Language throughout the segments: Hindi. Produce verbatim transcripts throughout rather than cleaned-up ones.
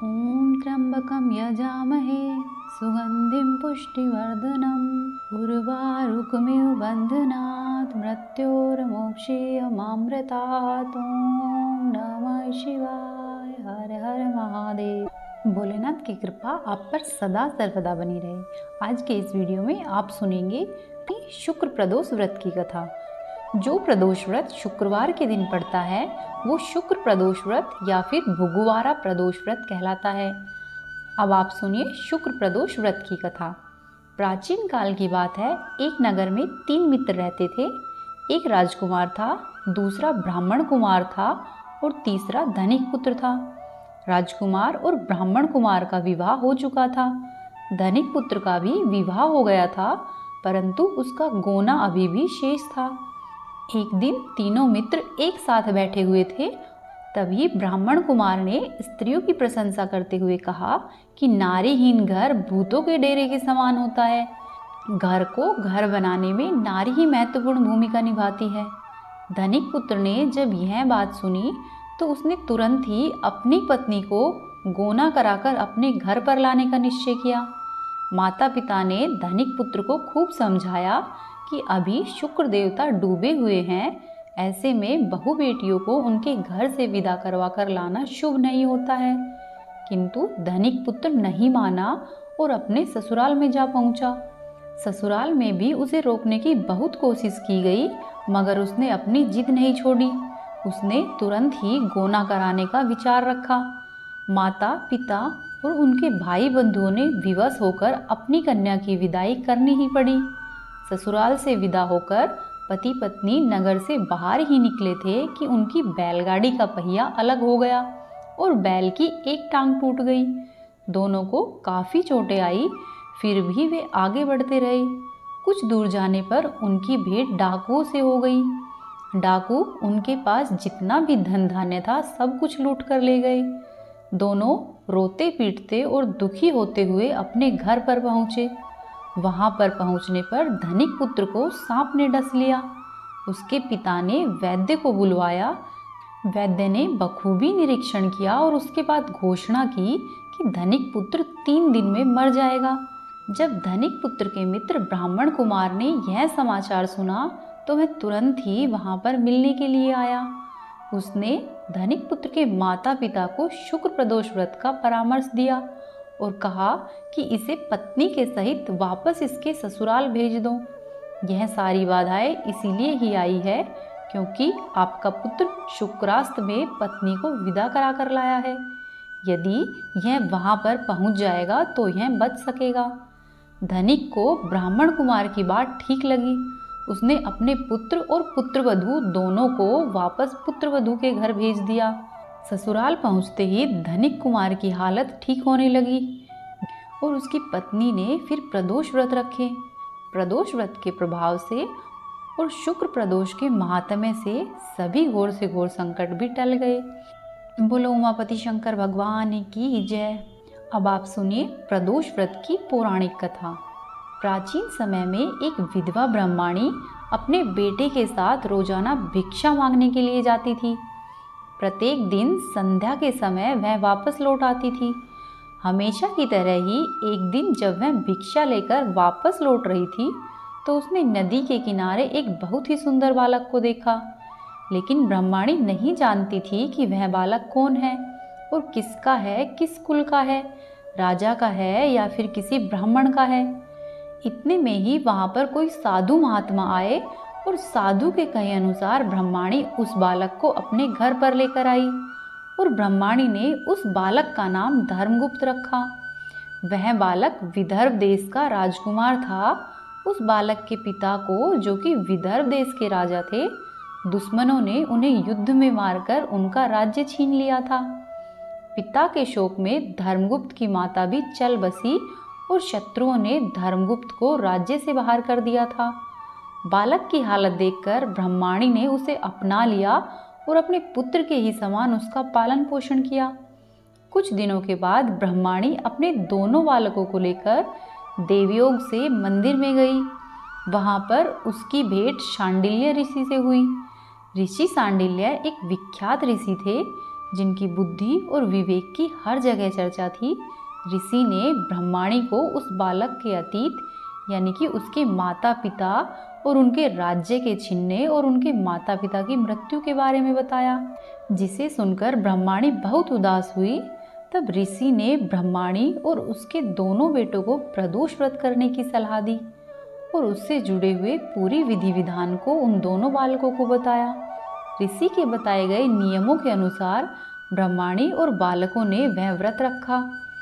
ॐ त्र्यम्बकं यजामहे सुगन्धिं पुष्टिवर्धनम् उर्वारुकमिव बन्धनात् मृत्योर्मोक्षीयमामृतात्। ॐ नमः शिवाय। हर हर महादेव। भोलेनाथ की कृपा आप पर सदा सर्वदा बनी रहे। आज के इस वीडियो में आप सुनेंगे कि शुक्र प्रदोष व्रत की कथा। जो प्रदोष व्रत शुक्रवार के दिन पड़ता है वो शुक्र प्रदोष व्रत या फिर भुगुवारा प्रदोष व्रत कहलाता है। अब आप सुनिए शुक्र प्रदोष व्रत की कथा। प्राचीन काल की बात है। एक नगर में तीन मित्र रहते थे। एक राजकुमार था, दूसरा ब्राह्मण कुमार था और तीसरा धनिक पुत्र था। राजकुमार और ब्राह्मण कुमार का विवाह हो चुका था। धनिक पुत्र का भी विवाह हो गया था, परंतु उसका गोना अभी भी शेष था। एक दिन तीनों मित्र एक साथ बैठे हुए थे। तभी ब्राह्मण कुमार ने स्त्रियों की प्रशंसा करते हुए कहा कि नारीहीन घर भूतों के डेरे के समान होता है। घर को घर बनाने में नारी ही महत्वपूर्ण भूमिका निभाती है। धनिक पुत्र ने जब यह बात सुनी तो उसने तुरंत ही अपनी पत्नी को गोना कराकर अपने घर पर लाने का निश्चय किया। माता पिता ने धनिक पुत्र को खूब समझाया कि अभी शुक्र देवता डूबे हुए हैं, ऐसे में बहू बेटियों को उनके घर से विदा करवा कर लाना शुभ नहीं होता है। किंतु धनिक पुत्र नहीं माना और अपने ससुराल में जा पहुंचा। ससुराल में भी उसे रोकने की बहुत कोशिश की गई, मगर उसने अपनी जिद नहीं छोड़ी। उसने तुरंत ही गोना कराने का विचार रखा। माता पिता और उनके भाई बंधुओं ने विवश होकर अपनी कन्या की विदाई करनी ही पड़ी। ससुराल से विदा होकर पति पत्नी नगर से बाहर ही निकले थे कि उनकी बैलगाड़ी का पहिया अलग हो गया और बैल की एक टांग टूट गई। दोनों को काफ़ी चोटें आई, फिर भी वे आगे बढ़ते रहे। कुछ दूर जाने पर उनकी भेंट डाकुओं से हो गई। डाकू उनके पास जितना भी धन धान्य था सब कुछ लूट कर ले गए। दोनों रोते पीटते और दुखी होते हुए अपने घर पर पहुँचे। वहाँ पर पहुँचने पर धनिक पुत्र को सांप ने डस लिया। उसके पिता ने वैद्य को बुलवाया। वैद्य ने बखूबी निरीक्षण किया और उसके बाद घोषणा की कि धनिक पुत्र तीन दिन में मर जाएगा। जब धनिक पुत्र के मित्र ब्राह्मण कुमार ने यह समाचार सुना तो वह तुरंत ही वहाँ पर मिलने के लिए आया। उसने धनिक पुत्र के माता पिता को शुक्र प्रदोष व्रत का परामर्श दिया और कहा कि इसे पत्नी के सहित वापस इसके ससुराल भेज दो। यह सारी बाधाएं इसीलिए ही आई है क्योंकि आपका पुत्र शुक्रास्त में पत्नी को विदा करा कर लाया है। यदि यह वहाँ पर पहुँच जाएगा तो यह बच सकेगा। धनिक को ब्राह्मण कुमार की बात ठीक लगी। उसने अपने पुत्र और पुत्रवधू दोनों को वापस पुत्रवधू के घर भेज दिया। ससुराल पहुंचते ही धनिक कुमार की हालत ठीक होने लगी और उसकी पत्नी ने फिर प्रदोष व्रत रखे। प्रदोष व्रत के प्रभाव से और शुक्र प्रदोष के महात्म्य से सभी घोर से घोर संकट भी टल गए। बोलो उमापति शंकर भगवान की जय। अब आप सुनिए प्रदोष व्रत की पौराणिक कथा। प्राचीन समय में एक विधवा ब्रह्माणी अपने बेटे के साथ रोजाना भिक्षा मांगने के लिए जाती थी। प्रत्येक दिन संध्या के समय वह वापस लौट आती थी। हमेशा की तरह ही एक दिन जब वह भिक्षा लेकर वापस लौट रही थी तो उसने नदी के किनारे एक बहुत ही सुंदर बालक को देखा। लेकिन ब्रह्माणी नहीं जानती थी कि वह बालक कौन है और किसका है, किस कुल का है, राजा का है या फिर किसी ब्राह्मण का है। इतने में ही वहाँ पर कोई साधु महात्मा आए और साधु के कहे अनुसार ब्रह्माणी उस बालक को अपने घर पर लेकर आई और ब्रह्माणी ने उस बालक का नाम धर्मगुप्त रखा। वह बालक विदर्भ देश का राजकुमार था। उस बालक के पिता को, जो कि विदर्भ देश के राजा थे, दुश्मनों ने उन्हें युद्ध में मारकर उनका राज्य छीन लिया था। पिता के शोक में धर्मगुप्त की माता भी चल बसी और शत्रुओं ने धर्मगुप्त को राज्य से बाहर कर दिया था। बालक की हालत देखकर ब्रह्माणी ने उसे अपना लिया और अपने पुत्र के ही समान उसका पालन पोषण किया। कुछ दिनों के बाद ब्रह्माणी अपने दोनों बालकों को लेकर देवयोग से मंदिर में गई। वहाँ पर उसकी भेंट शांडिल्य ऋषि से हुई। ऋषि शांडिल्य एक विख्यात ऋषि थे जिनकी बुद्धि और विवेक की हर जगह चर्चा थी, ऋषि ने ब्रह्माणी को उस बालक के अतीत यानी कि उसके माता पिता और उनके राज्य के छीनने और उनके माता पिता की मृत्यु के बारे में बताया, जिसे सुनकर ब्रह्माणी बहुत उदास हुई। तब ऋषि ने ब्रह्माणी और उसके दोनों बेटों को प्रदोष व्रत करने की सलाह दी और उससे जुड़े हुए पूरी विधि विधान को उन दोनों बालकों को बताया। ऋषि के बताए गए नियमों के अनुसार ब्रह्माणी और बालकों ने वह व्रत रखा,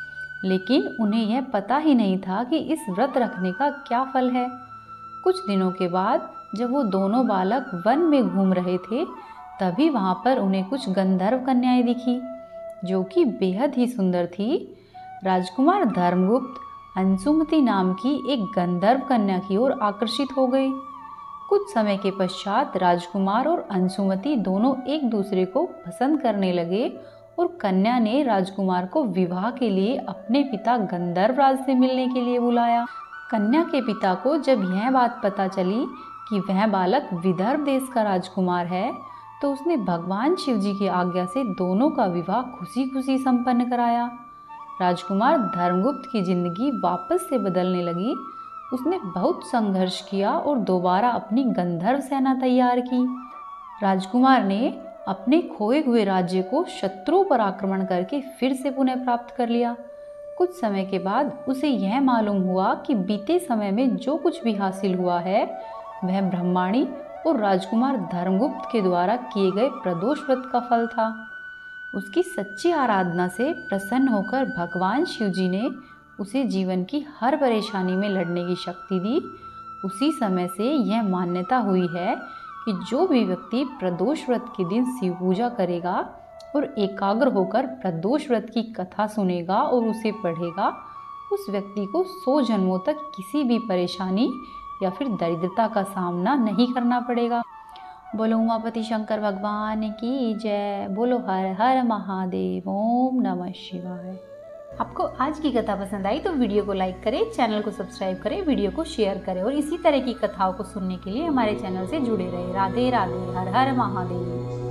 लेकिन उन्हें यह पता ही नहीं था कि इस व्रत रखने का क्या फल है। कुछ दिनों के बाद जब वो दोनों बालक वन में घूम रहे थे, तभी वहाँ पर उन्हें कुछ गंधर्व कन्याएं दिखी जो कि बेहद ही सुंदर थी। राजकुमार धर्मगुप्त अंशुमति नाम की एक गंधर्व कन्या की ओर आकर्षित हो गए। कुछ समय के पश्चात राजकुमार और अंशुमति दोनों एक दूसरे को पसंद करने लगे और कन्या ने राजकुमार को विवाह के लिए अपने पिता गंधर्व राज से मिलने के लिए बुलाया। कन्या के पिता को जब यह बात पता चली कि वह बालक विदर्भ देश का राजकुमार है, तो उसने भगवान शिव जी की आज्ञा से दोनों का विवाह खुशी खुशी संपन्न कराया। राजकुमार धर्मगुप्त की जिंदगी वापस से बदलने लगी। उसने बहुत संघर्ष किया और दोबारा अपनी गंधर्व सेना तैयार की। राजकुमार ने अपने खोए हुए राज्य को शत्रुओं पर आक्रमण करके फिर से पुनः प्राप्त कर लिया। कुछ समय के बाद उसे यह मालूम हुआ कि बीते समय में जो कुछ भी हासिल हुआ है वह ब्रह्माणी और राजकुमार धर्मगुप्त के द्वारा किए गए प्रदोष व्रत का फल था। उसकी सच्ची आराधना से प्रसन्न होकर भगवान शिव जी ने उसे जीवन की हर परेशानी में लड़ने की शक्ति दी। उसी समय से यह मान्यता हुई है कि जो भी व्यक्ति प्रदोष व्रत के दिन शिव पूजा करेगा और एकाग्र होकर प्रदोष व्रत की कथा सुनेगा और उसे पढ़ेगा, उस व्यक्ति को सौ जन्मों तक किसी भी परेशानी या फिर दरिद्रता का सामना नहीं करना पड़ेगा। बोलो उमापति शंकर भगवान की जय। बोलो हर हर महादेव। ओम नमः शिवाय। आपको आज की कथा पसंद आई तो वीडियो को लाइक करें, चैनल को सब्सक्राइब करें, वीडियो को शेयर करें और इसी तरह की कथाओं को सुनने के लिए हमारे चैनल से जुड़े रहे। राधे राधे। हर हर महादेव।